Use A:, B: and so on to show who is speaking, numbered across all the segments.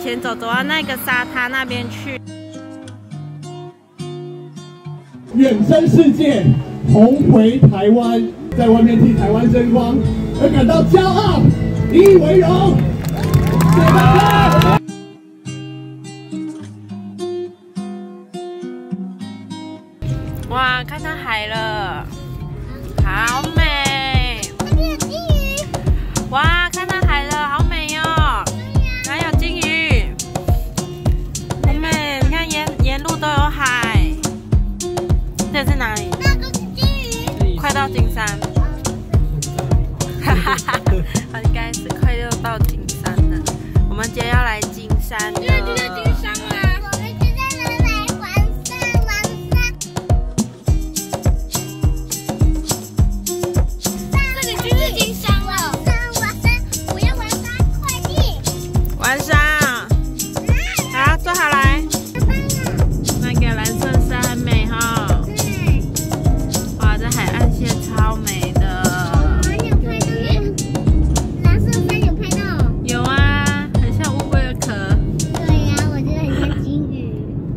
A: 前走，走到那个沙滩那边去。
B: 远征世界，重回台湾，在外面替台湾争光，而感到骄傲，引以为荣。谢谢大家。
A: 哇，看到海了，好美！
C: 那边有金鱼。
A: 哇，看到海了，好美哦！哪有金鱼？好美！你看沿路都有海。这是哪里？
C: 那个是金鱼。
A: 快到金山。哈哈哈！应该是快要到金山了。我们今天要来金山了。
C: 金山啦！我们现在来玩沙。这里就是金山了。我要玩沙，快点！
A: 玩沙。好，坐好来。那个蓝色山很美哈。哇，这海岸线超美的。有啊，很像乌龟的壳。
C: 对呀，我觉得很像金鱼。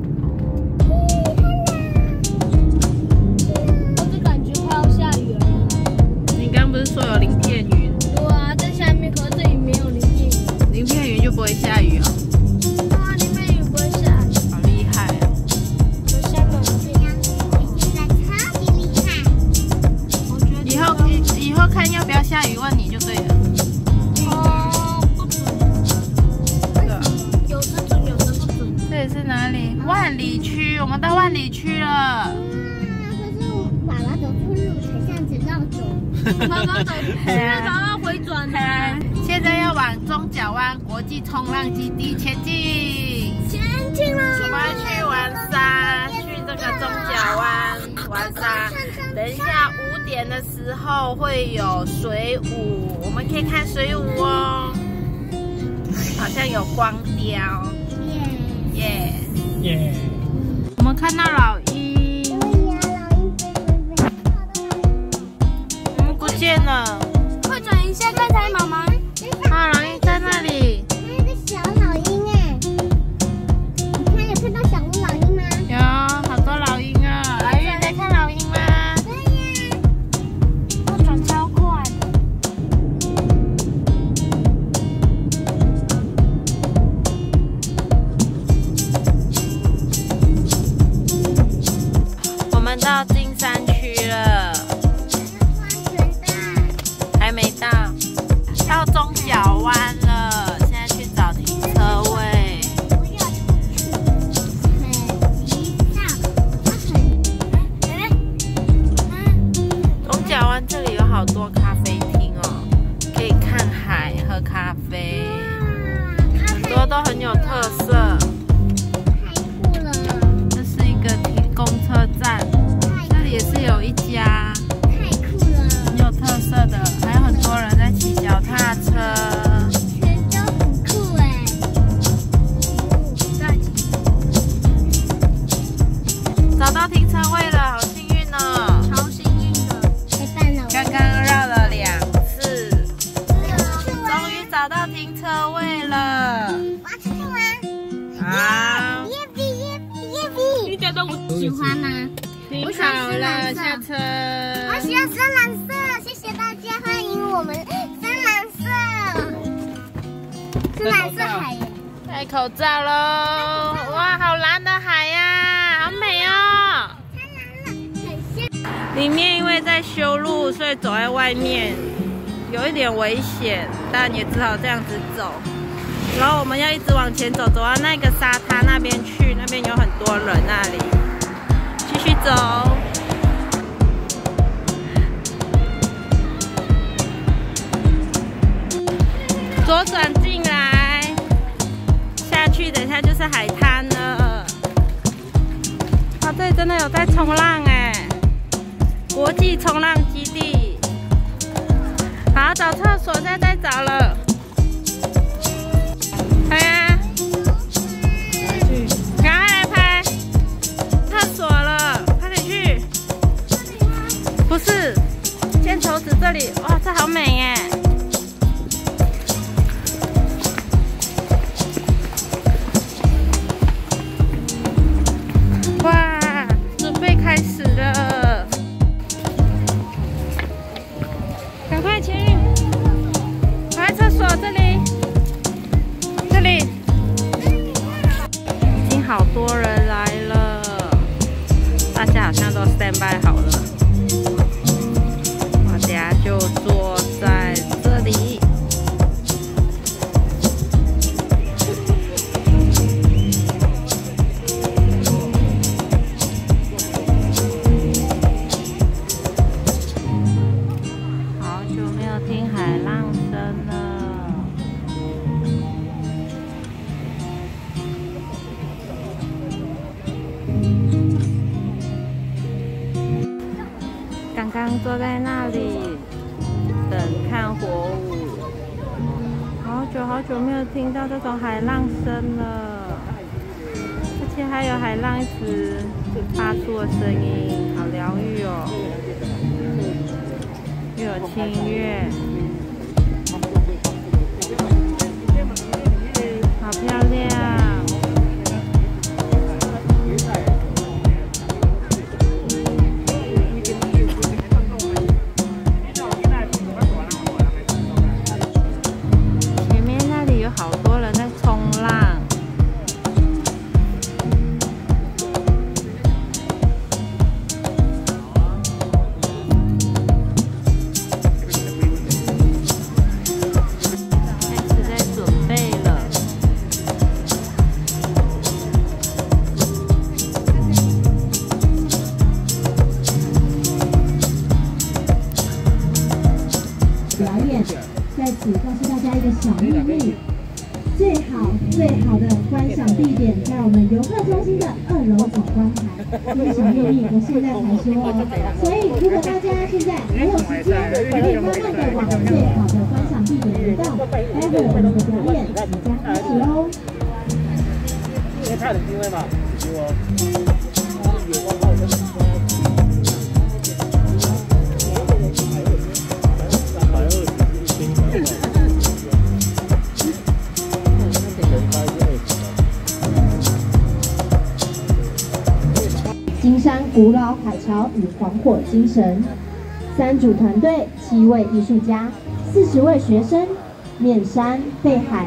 C: 我就感觉快要下雨了。
A: 你刚不是说有鳞片云？
C: 对啊，在下面，可是这里没有鳞片云。
A: 鳞片云就不会下雨哦。
C: 对啊，鳞片云不会下雨。
A: 好厉害哦！
C: 有下面这样，现在超级厉害。我觉得
A: 以后看要不要下雨，问你就对了。
C: 不准。有时准，有时不准。
A: 这里是哪里？万里区，我们到万里区了。
C: 可是爸爸走错路才这样子绕走。妈妈走，现在找到回转呢。
A: 现在要往中角湾国际冲浪基地前进。
C: 前进了。
A: 我们要去玩沙，去这个中角湾玩沙。等一下5点的时候会有水舞，我们可以看水舞哦。好像有光雕。耶
B: 耶！
A: 我们看到老鹰，不见了。
C: 快转一下，刚才妈妈。
A: 啊，老鹰在那里。
C: 那个小老鹰哎，你看有看到小老鹰吗？
A: 有好多老鹰啊！来玉，在看老鹰吗？
C: 对呀，我转超快的。
A: 我们到金山区了，还没到，到中角湾了。现在去找停车位。中角湾这里有好多咖啡厅哦，可以看海、喝咖啡，很多都很有特色。
C: 太酷了！
A: 这是一个公车站，这里也是有一家
C: 太酷了！
A: 很有特色的，还有很多人在骑脚踏车。
C: 全都很酷哎！
A: 找到停车位了，好幸运哦！
C: 超幸运的，太棒了！
A: 刚刚绕了2次，终于找到停车位了。
C: 我要出去玩！
A: 好，
C: 耶比耶比耶比！你觉得我喜欢吗？
A: 停好了，下车。
C: 我喜欢深蓝色，谢谢大家，欢迎我们深蓝色，深蓝色海。
A: 戴口罩喽！哇，好蓝的海呀，好美哦！
C: 太蓝了，很像。
A: 里面因为在修路，所以走在外面有一点危险，但也只好这样子走。然后我们要一直往前走，走到那个沙滩那边去，那边有很多人那里。继续走。左转进来，下去，等一下就是海滩了。啊，这里真的有在冲浪哎！国际冲浪基地。好，找厕所，现在在找了。拍啊！赶快来拍！厕所了，快点去！不是，箭头指这里。哇，这好美耶！ 这里，这里，已经好多人来了，大家好像都 stand by 好了。我等下就坐在这里。好久没有听海浪声了。刚刚坐在那里等看火舞，好久没有听到这种海浪声了，而且还有海浪一直发出的声音，好疗愈哦，又有清乐，好漂亮。好多人在冲浪，开始在准备了。
D: 表演，在此告诉大家一个小秘密。最好的观赏地点在我们游客中心的2楼景观台，这个小秘密我现在才说哦。所以如果大家现在还有时间，可以慢慢的往最好的观赏地点移动，待会我们的表演即将开始喽。
B: 看的机会嘛，
D: 金山古老海潮与黄火精神，3组团队，7位艺术家，40位学生，面山背海。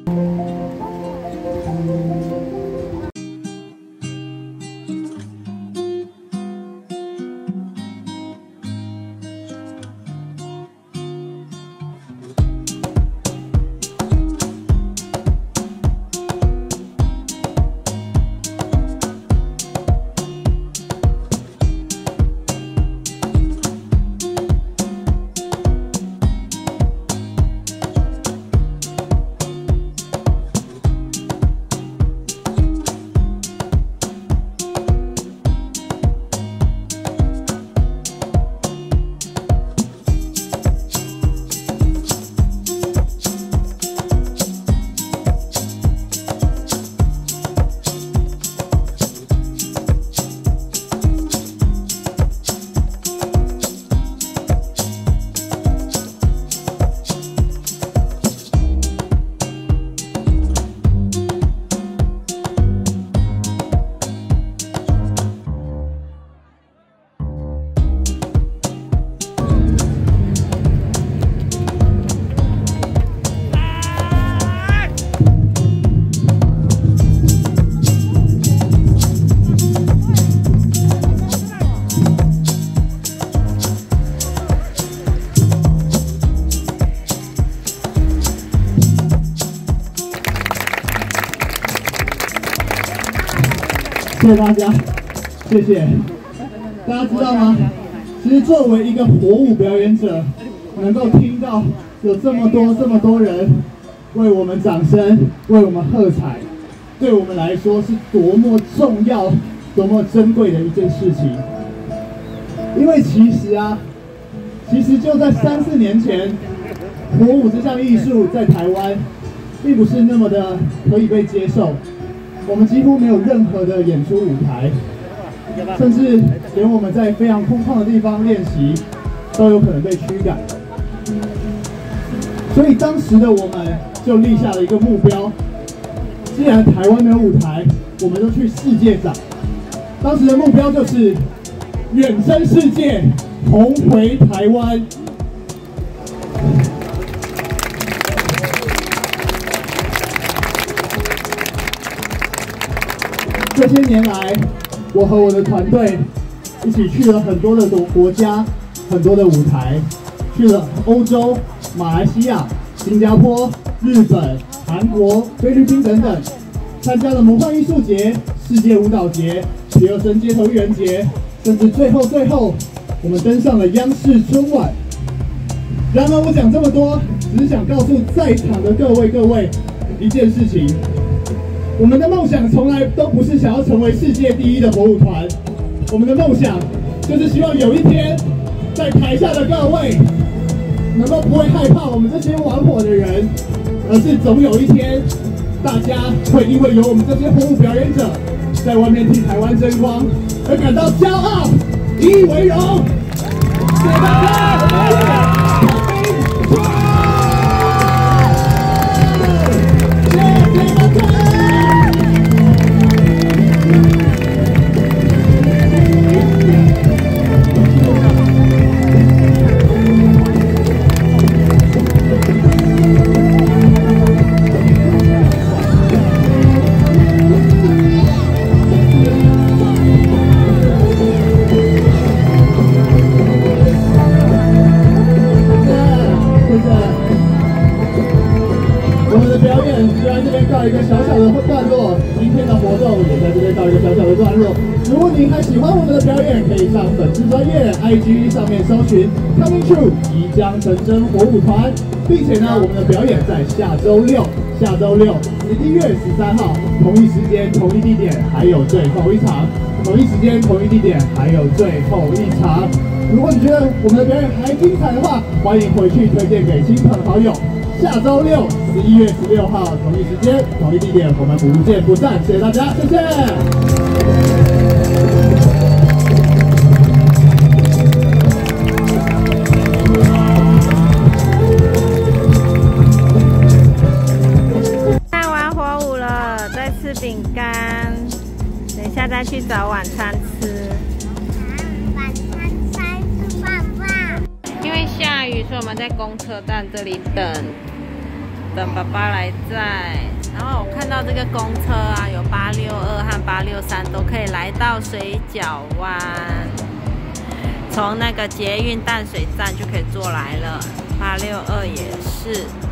B: 谢谢大家，谢谢。大家知道吗？其实作为一个火舞表演者，能够听到有这么多人为我们掌声，为我们喝彩，对我们来说是多么重要、多么珍贵的一件事情。因为其实就在3、4年前，火舞这项艺术在台湾并不是那么的可以被接受。我们几乎没有任何的演出舞台，甚至连我们在非常空旷的地方练习，都有可能被驱赶。所以当时的我们就立下了一个目标：既然台湾没有舞台，我们就去世界找。当时的目标就是远征世界，红回台湾。 这些年来，我和我的团队一起去了很多的国家，很多的舞台，去了欧洲、马来西亚、新加坡、日本、韩国、菲律宾等等，参加了魔幻艺术节、世界舞蹈节、皮尔森街头艺人节，甚至最后，我们登上了央视春晚。然而，我讲这么多，只是想告诉在场的各位一件事情。我们的梦想从来都不是想要成为世界第一的火舞团，我们的梦想就是希望有一天，在台下的各位能够不会害怕我们这些玩火的人，而是总有一天，大家会因为有我们这些火舞表演者在外面替台湾争光而感到骄傲，引以为荣。谢谢大家。一个小小的段落，今天的活动也在这边到一个小小的段落。如果您还喜欢我们的表演，可以上粉丝专页 IG 上面搜寻 Coming True 即将成真火舞团，并且呢，我们的表演在下周六11月13号，同一时间、同一地点，还有最后一场。同一时间、同一地点，还有最后一场。如果你觉得我们的表演还精彩的话，欢迎回去推荐给亲朋好友。下周六11月16号，同一时间、同一地点，我们不见不散。谢谢大家，谢谢。
A: 看完火舞了，在吃饼干，等一下再去找晚餐吃。
C: 晚餐吃爸爸。
A: 因为下雨，所以我们在公车站这里等爸爸来载。然后我看到这个公车啊，有862和863都可以来到水饺湾，从那个捷运淡水站就可以坐来了，862也是。